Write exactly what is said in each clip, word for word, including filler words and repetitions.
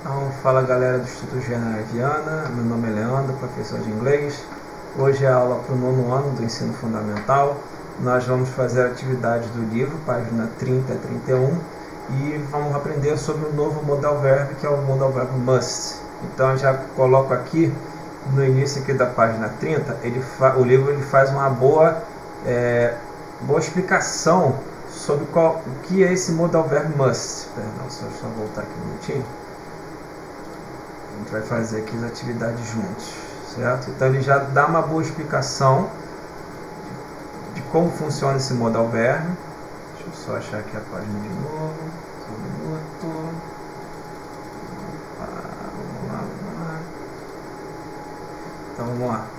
Então, fala galera do Instituto General Viana, meu nome é Leandro, professor de inglês. Hoje é a aula para o nono ano do ensino fundamental. Nós vamos fazer a atividade do livro, página trinta a trinta e um, e vamos aprender sobre o novo modal verb, que é o modal verb must. Então, eu já coloco aqui, no início aqui da página trinta, ele o livro ele faz uma boa, é, boa explicação sobre qual, o que é esse modal verb must. Perdão, só, só voltar aqui um minutinho. A gente vai fazer aqui as atividades juntos, certo? Então ele já dá uma boa explicação de, de como funciona esse modal verb. Deixa eu só achar aqui a página de novo. Só um minuto. Opa, vamos lá, vamos lá. Então vamos lá.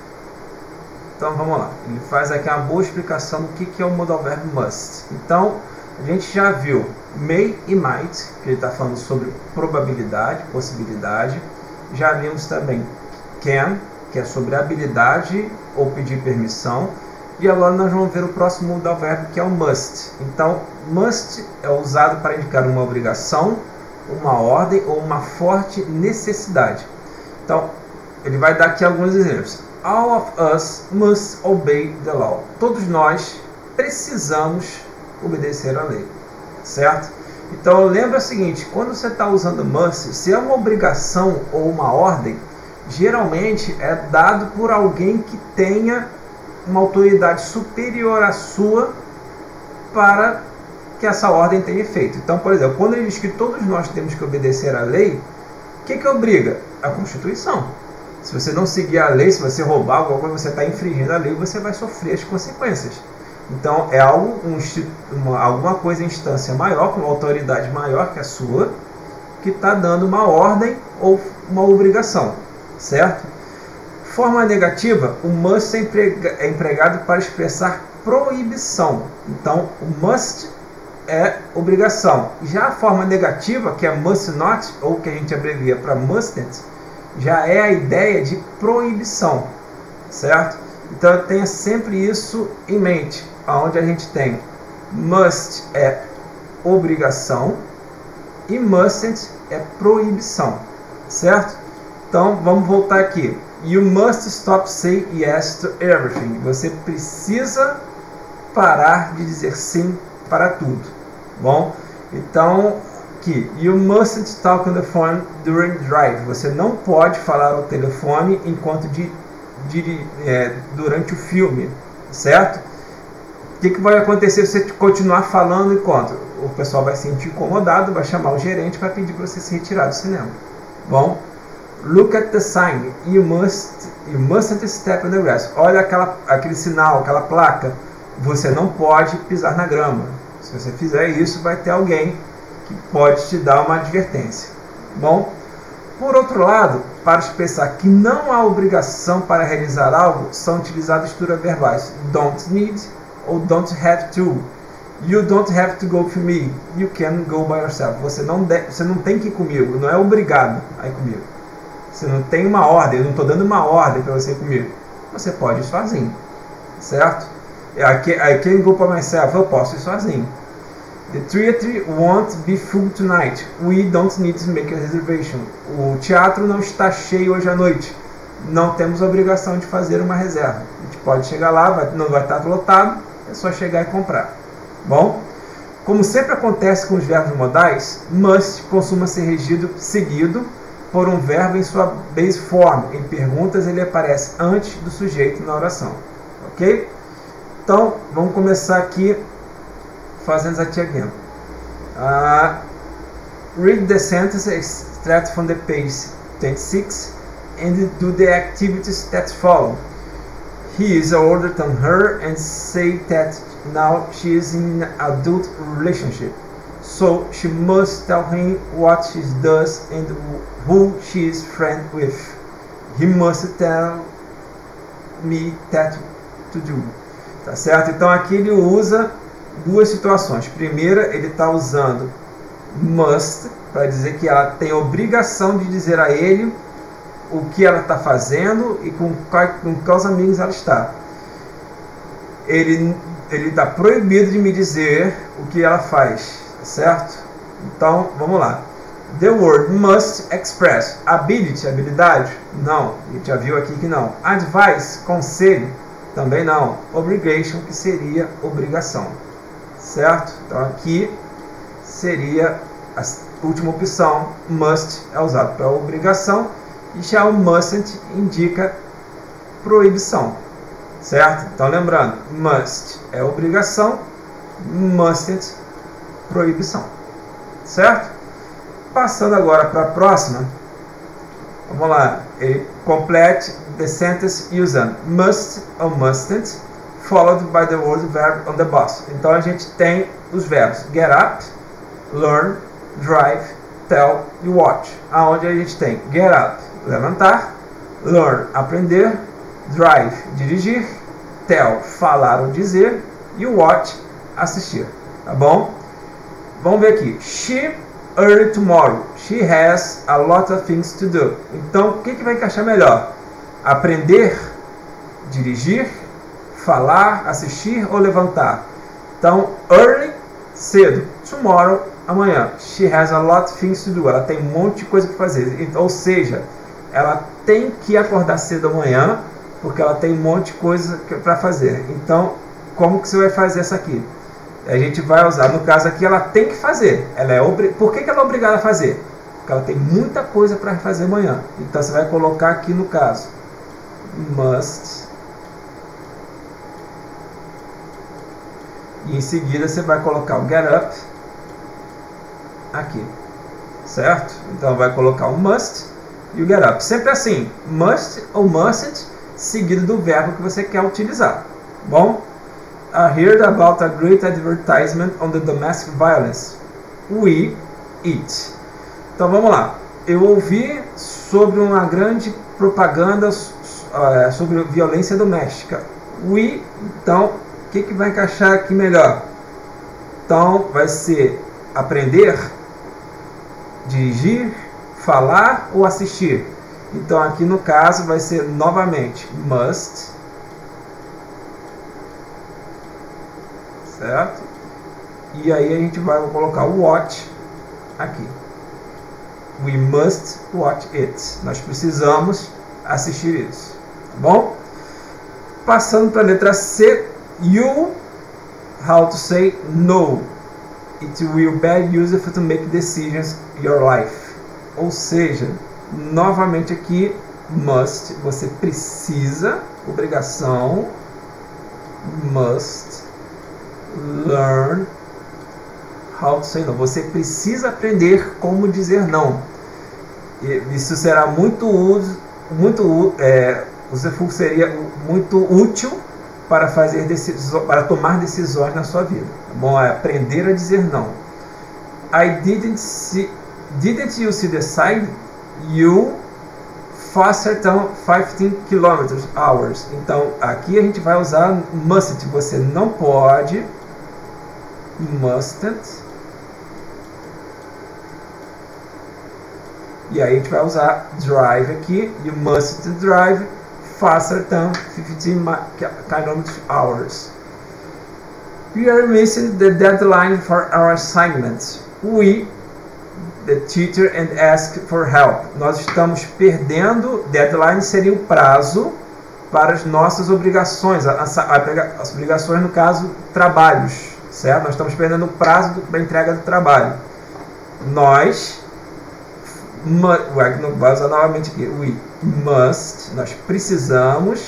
Então vamos lá. Ele faz aqui uma boa explicação do que, que é o modal verb must. Então a gente já viu may e might, que ele está falando sobre probabilidade, possibilidade. Já vimos também can, que é sobre habilidade ou pedir permissão. E agora nós vamos ver o próximo modal verb, que é o must. Então, must é usado para indicar uma obrigação, uma ordem ou uma forte necessidade. Então, ele vai dar aqui alguns exemplos. All of us must obey the law. Todos nós precisamos obedecer a lei, certo? Então lembra o seguinte, quando você está usando must, se é uma obrigação ou uma ordem, geralmente é dado por alguém que tenha uma autoridade superior à sua para que essa ordem tenha efeito. Então, por exemplo, quando ele diz que todos nós temos que obedecer à lei, o que que obriga? A Constituição. Se você não seguir a lei, se você roubar alguma coisa, você está infringindo a lei, você vai sofrer as consequências. Então, é algo, um, uma, alguma coisa em instância maior, com uma autoridade maior que a sua, que está dando uma ordem ou uma obrigação, certo? Forma negativa, o must é, emprega, é empregado para expressar proibição. Então, o must é obrigação. Já a forma negativa, que é must not, ou que a gente abrevia para mustn't, já é a ideia de proibição, certo? Então, tenha sempre isso em mente, onde a gente tem must é obrigação e mustn't é proibição, certo? Então, vamos voltar aqui. You must stop saying yes to everything. Você precisa parar de dizer sim para tudo. Bom, então, aqui. You mustn't talk on the phone during drive. Você não pode falar ao telefone enquanto de De, é, durante o filme, certo? O que, que vai acontecer se você continuar falando enquanto? O pessoal vai se sentir incomodado, vai chamar o gerente para pedir para você se retirar do cinema. Bom, look at the sign. You must, you mustn't step on the grass. Olha aquela, aquele sinal, aquela placa. Você não pode pisar na grama. Se você fizer isso, vai ter alguém que pode te dar uma advertência. Bom, por outro lado, para expressar que não há obrigação para realizar algo, são utilizadas estruturas verbais don't need ou don't have to. You don't have to go with me. You can go by yourself. Você não, de, você não tem que ir comigo, não é obrigado a ir comigo. Você não tem uma ordem, eu não estou dando uma ordem para você ir comigo. Você pode ir sozinho, certo? I can, I can go by myself, eu posso ir sozinho. The theater won't be full tonight. We don't need to make a reservation. O teatro não está cheio hoje à noite. Não temos a obrigação de fazer uma reserva. A gente pode chegar lá, vai, não vai estar lotado, é só chegar e comprar. Bom, como sempre acontece com os verbos modais, must costuma ser regido, seguido por um verbo em sua base form. Em perguntas ele aparece antes do sujeito na oração. Ok? Então, vamos começar aqui fazendo aqui again. Uh, read the sentence extract from the page twenty-six and do the activities that follow. He is older than her and say that now she is in an adult relationship. So she must tell him what she does and who she is friends with. He must tell me that to do. Tá certo? Então aqui ele usa duas situações. Primeira, ele está usando must para dizer que ela tem obrigação de dizer a ele o que ela está fazendo e com, com quais amigos ela está. Ele ele está proibido de me dizer o que ela faz, certo? Então, vamos lá. The word must express ability, habilidade? Não, a gente já viu aqui que não. Advice, conselho? Também não. Obligation, que seria obrigação. Certo? Então aqui seria a última opção. Must é usado para obrigação e já o mustn't indica proibição. Certo? Então lembrando, must é obrigação, mustn't proibição. Certo? Passando agora para a próxima. Vamos lá. Ele complete the sentence using must ou mustn't followed by the word verb on the box. Então a gente tem os verbos get up, learn, drive, tell e watch. Aonde a gente tem get up, levantar, learn, aprender, drive, dirigir, tell, falar ou dizer e watch, assistir. Tá bom? Vamos ver aqui. She early tomorrow. She has a lot of things to do. Então, o que, que vai encaixar melhor? Aprender, dirigir, falar, assistir ou levantar? Então, early, cedo. Tomorrow, amanhã. She has a lot of things to do. Ela tem um monte de coisa para fazer. Ou seja, ela tem que acordar cedo amanhã, porque ela tem um monte de coisa para fazer. Então, como que você vai fazer essa aqui? A gente vai usar, no caso aqui, ela tem que fazer. Ela é obri... Por que, que ela é obrigada a fazer? Porque ela tem muita coisa para fazer amanhã. Então você vai colocar aqui no caso must. E em seguida você vai colocar o get up aqui. Certo? Então vai colocar o must e o get up. Sempre assim, must ou mustn't, seguido do verbo que você quer utilizar. Bom? I heard about a great advertisement on the domestic violence. We eat. Então vamos lá. Eu ouvi sobre uma grande propaganda uh, sobre violência doméstica. We, então, o que, que vai encaixar aqui melhor? Então vai ser aprender, dirigir, falar ou assistir. Então aqui no caso vai ser novamente must. Certo? E aí a gente vai colocar o watch aqui. We must watch it. Nós precisamos assistir isso. Tá bom? Passando para a letra C. You, how to say no. It will be useful to make decisions in your life. Ou seja, novamente aqui, must. Você precisa, obrigação, must learn how to say no. Você precisa aprender como dizer não. E isso será muito útil, muito é, useful, seria muito útil para fazer decisões, para tomar decisões na sua vida. Tá bom? É aprender a dizer não. I didn't see, didn't you see the sign? You faster than fifteen kilometers hours. Então aqui a gente vai usar mustn't. Você não pode. Mustn't. E aí a gente vai usar drive aqui. You must drive faster than fifteen kilometers hours. We are missing the deadline for our assignments. We, the teacher, and ask for help. Nós estamos perdendo. Deadline seria o prazo para as nossas obrigações. As, as obrigações, no caso, trabalhos. Certo? Nós estamos perdendo o prazo da entrega do trabalho. Nós, vai usar novamente aqui, we must, nós precisamos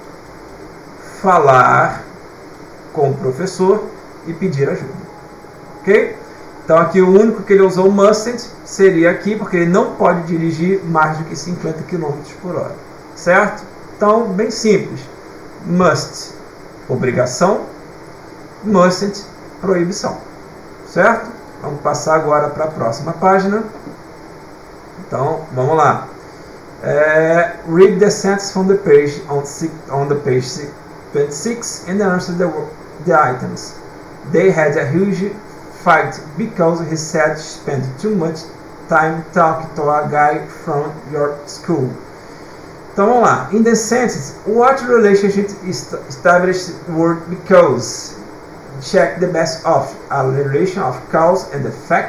falar com o professor e pedir ajuda. Ok? Então aqui o único que ele usou mustn't seria aqui, porque ele não pode dirigir mais do que cinquenta quilômetros por hora. Certo? Então, bem simples. Must, obrigação. Mustn't, proibição. Certo? Vamos passar agora para a próxima página. Então, vamos lá. É, read the sentence from the page on, on the page twenty-six and answer the, the items. They had a huge fight because he said he spent too much time talking to a guy from your school. Então vamos lá. In the sentence, what relationship is established word because? Check the best of a relation of cause and effect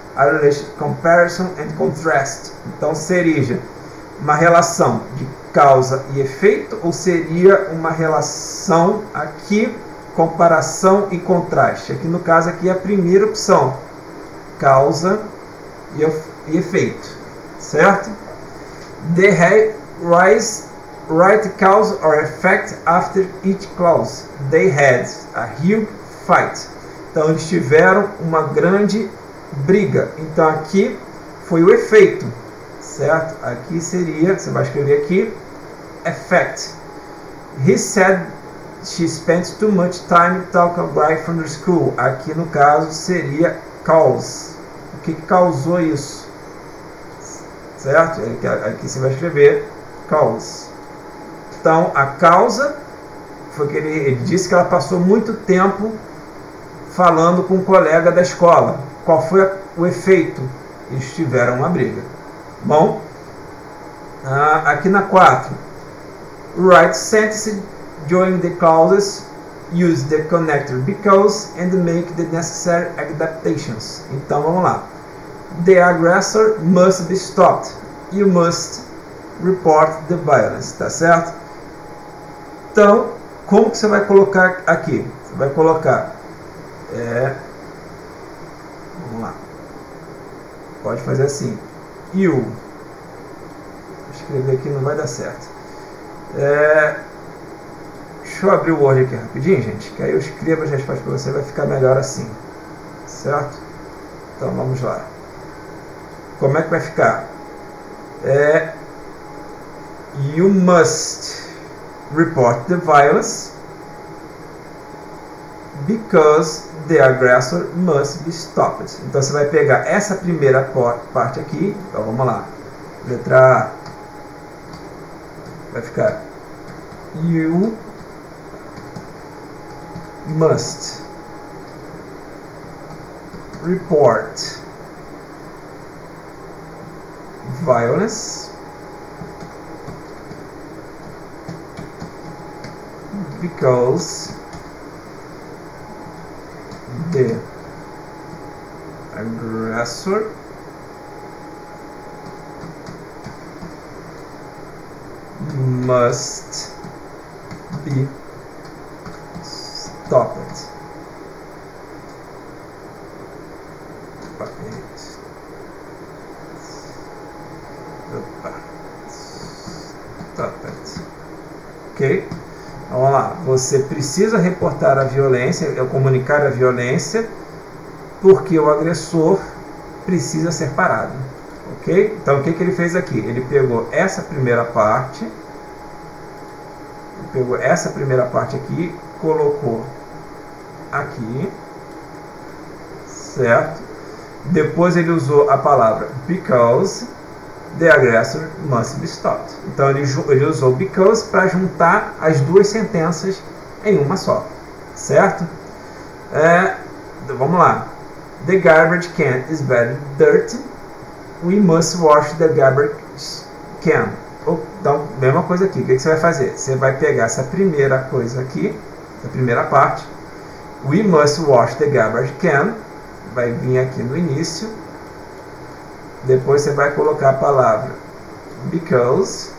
a relation comparison and contrast. Então seria uma relação de causa e efeito, ou seria uma relação aqui, comparação e contraste. Aqui no caso aqui é a primeira opção, causa e, e efeito, certo? They rise right cause or effect after each clause. They had a huge fight. Então eles tiveram uma grande briga. Então aqui foi o efeito, certo? Aqui seria, você vai escrever aqui, effect. He said she spent too much time talking right from the school. Aqui no caso seria cause. O que causou isso? Certo? Aqui você vai escrever cause. Então a causa foi que ele, ele disse que ela passou muito tempo falando com um colega da escola. Qual foi o efeito? Eles tiveram uma briga. Bom, ah, aqui na quatro, write sentence during the clauses, use the connector because and make the necessary adaptations. Então vamos lá. The aggressor must be stopped. You must report the violence. Tá certo? Então, como que você vai colocar aqui? Você vai colocar é, vamos lá, pode fazer assim, you, escrever aqui não vai dar certo, é, deixa eu abrir o Word aqui rapidinho, gente, que aí eu escrevo as respostas para você, vai ficar melhor assim, certo? Então vamos lá, como é que vai ficar? É, you must report the violence because the aggressor must be stopped. Então você vai pegar essa primeira parte aqui. Então vamos lá. Letra A vai ficar you must report violence because the aggressor must be stopped. Stopped. Ok? Vamos lá, você precisa reportar a violência, é comunicar a violência, porque o agressor precisa ser parado, ok? Então o que, que ele fez aqui? Ele pegou essa primeira parte, ele pegou essa primeira parte aqui, colocou aqui, certo? Depois ele usou a palavra because the aggressor must be stopped. Então ele, ele usou because para juntar as duas sentenças em uma só, certo? É, então vamos lá. The garbage can is very dirty. We must wash the garbage can. Então, mesma coisa aqui. O que você vai fazer? Você vai pegar essa primeira coisa aqui, a primeira parte. We must wash the garbage can. Vai vir aqui no início. Depois você vai colocar a palavra because.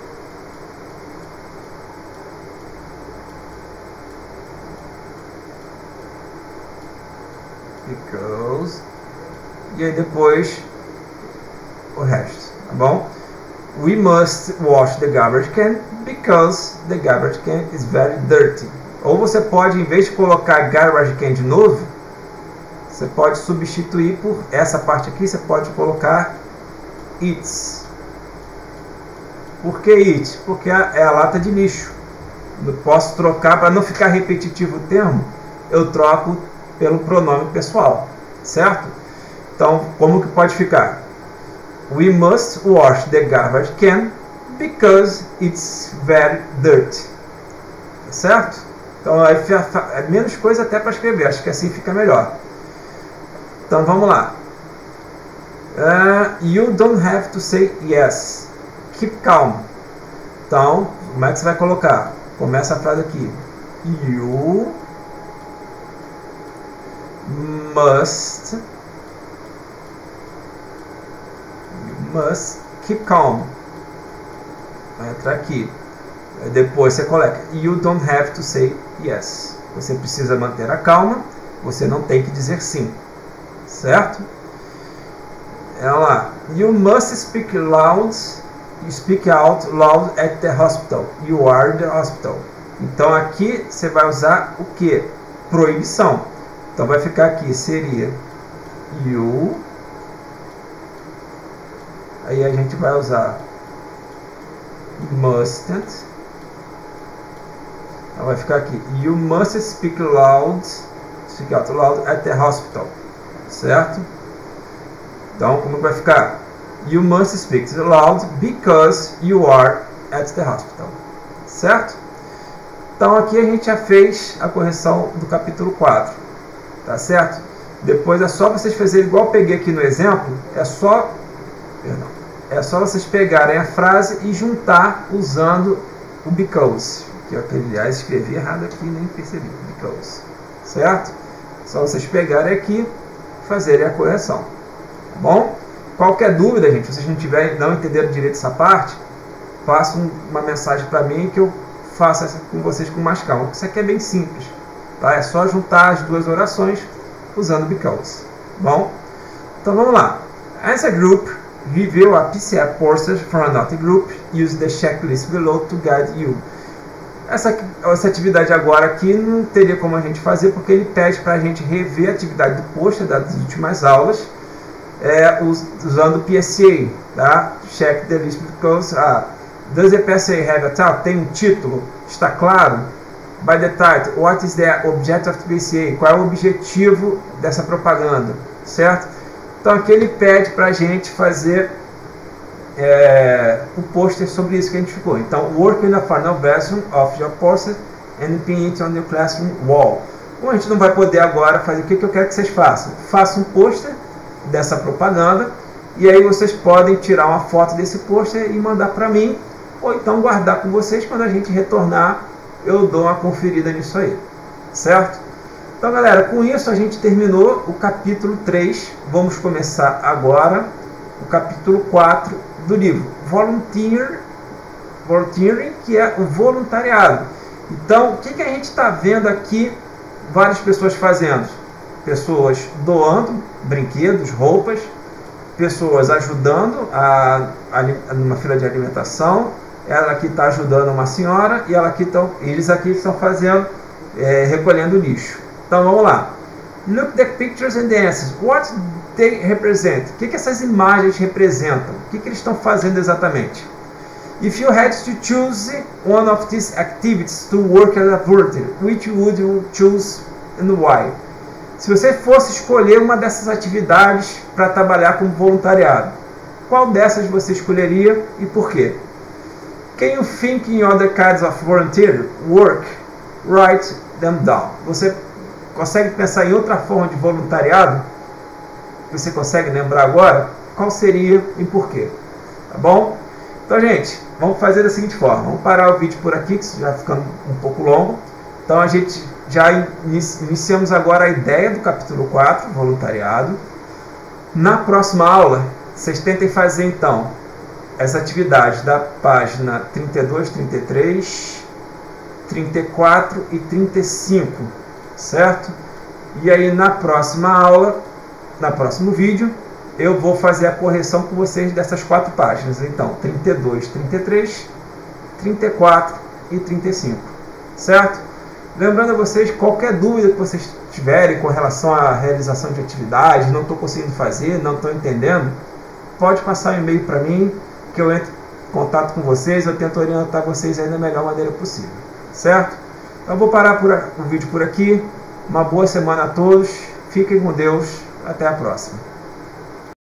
Because. E aí depois o resto, tá bom? We must wash the garbage can because the garbage can is very dirty. Ou você pode, em vez de colocar garbage can de novo, você pode substituir por essa parte aqui, você pode colocar it's. Por que it? Porque é a lata de lixo. Eu posso trocar, para não ficar repetitivo o termo, eu troco pelo pronome pessoal, certo? Então, como que pode ficar? We must wash the garbage can because it's very dirty. Certo? Então, é menos coisa até para escrever, acho que assim fica melhor. Então vamos lá. Uh, you don't have to say yes. Keep calm. Então, como é que você vai colocar? Começa a frase aqui. You must must keep calm. Vai entrar aqui. Depois você coloca you don't have to say yes. Você precisa manter a calma, você não tem que dizer sim, certo? Olha lá, you must speak loud, you speak out loud at the hospital. You are the hospital. Então aqui você vai usar o que? Proibição. Então vai ficar aqui, seria you. Aí a gente vai usar mustn't. Então vai ficar aqui, you must speak loud, speak out loud at the hospital, certo? Então como vai ficar? You must speak loud because you are at the hospital, certo? Então aqui a gente já fez a correção do capítulo quatro, tá certo? Depois é só vocês fazerem igual eu peguei aqui no exemplo, é só, perdão, é só vocês pegarem a frase e juntar usando o because. Que eu, aliás, escrevi errado aqui, nem percebi, because, certo? Só vocês pegarem aqui e fazerem a correção, tá bom? Qualquer dúvida, gente, se vocês não tiverem, não entenderam direito essa parte, façam uma mensagem para mim que eu faço essa com vocês com mais calma. Isso aqui é bem simples, tá? É só juntar as duas orações usando because, tá bom? Então vamos lá. As a group, review a P C F courses from another group, use the checklist below to guide you. Essa, essa atividade agora aqui não teria como a gente fazer, porque ele pede para a gente rever a atividade do pôster das últimas aulas, é, usando o P S A, tá? Check the list because, ah, does the P S A have a title? Tem um título? Está claro? By the title, what is the object of the P S A? Qual é o objetivo dessa propaganda? Certo? Então aqui ele pede para a gente fazer É, o pôster sobre isso que a gente ficou. Então, work in the final version of your poster and pin it on your classroom wall. Como a gente não vai poder agora fazer, o que, que eu quero que vocês façam? Façam um pôster dessa propaganda e aí vocês podem tirar uma foto desse pôster e mandar para mim, ou então guardar com vocês. Quando a gente retornar, eu dou uma conferida nisso aí, certo? Então, galera, com isso a gente terminou o capítulo três. Vamos começar agora o capítulo quatro do livro, Volunteer, Volunteering, que é o voluntariado. Então, o que, que a gente está vendo aqui? Várias pessoas fazendo. Pessoas doando brinquedos, roupas, pessoas ajudando a, a, numa fila de alimentação. Ela aqui está ajudando uma senhora e ela aqui tão, eles aqui estão fazendo, é, recolhendo lixo. Então, vamos lá. Look the pictures and the answers. What they represent? O que, que essas imagens representam? O que, que eles estão fazendo exatamente? If you had to choose one of these activities to work as a volunteer, which would you choose and why? Se você fosse escolher uma dessas atividades para trabalhar como voluntariado, qual dessas você escolheria e por quê? Can you think in other kinds of volunteer work? Write them down. Você consegue pensar em outra forma de voluntariado? Você consegue lembrar agora? Qual seria e por quê? Tá bom? Então, gente, vamos fazer da seguinte forma. Vamos parar o vídeo por aqui, que isso já ficando um pouco longo. Então, a gente já iniciamos agora a ideia do capítulo quatro, voluntariado. Na próxima aula, vocês tentem fazer, então, essa atividade da página trinta e dois, trinta e três, trinta e quatro e trinta e cinco. Certo? E aí na próxima aula, no próximo vídeo, eu vou fazer a correção com vocês dessas quatro páginas. Então, trinta e dois, trinta e três, trinta e quatro e trinta e cinco. Certo? Lembrando a vocês, qualquer dúvida que vocês tiverem com relação à realização de atividades, não estou conseguindo fazer, não estou entendendo, pode passar um e-mail para mim, que eu entro em contato com vocês, eu tento orientar vocês aí da melhor maneira possível. Certo? Então vou parar por, o vídeo por aqui. Uma boa semana a todos. Fiquem com Deus. Até a próxima.